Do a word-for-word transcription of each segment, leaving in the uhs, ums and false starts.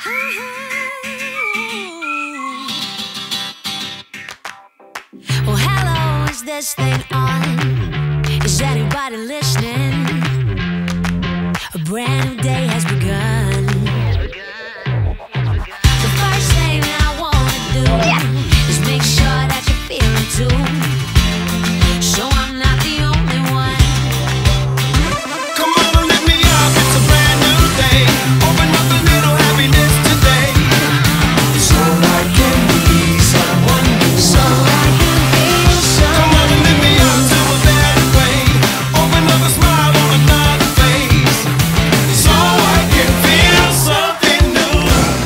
Oh, hello, is this thing on? Is anybody listening? A brand new day has begun. The first thing I wanna do is make sure that you feel it too. So I'm not the only one. Come on and let me up, it's a brand new day. Open up a little happiness today. So I can be someone new. So I can feel so. Come on and let me up to a better way. Open up a smile on another face. So I can feel something new.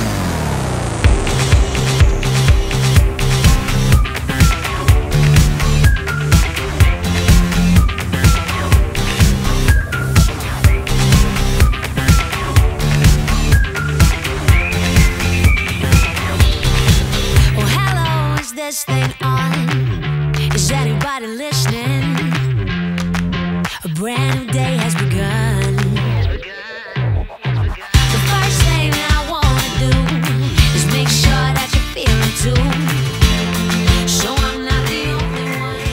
Oh, hello, is this thing on? Is anybody listening? A brand new day has begun. The first thing I wanna do is make sure that you feel it too. So I'm not the only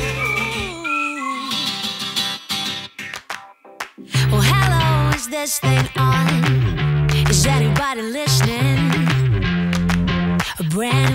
one. Oh, hello, is this thing on? Is anybody listening? A brand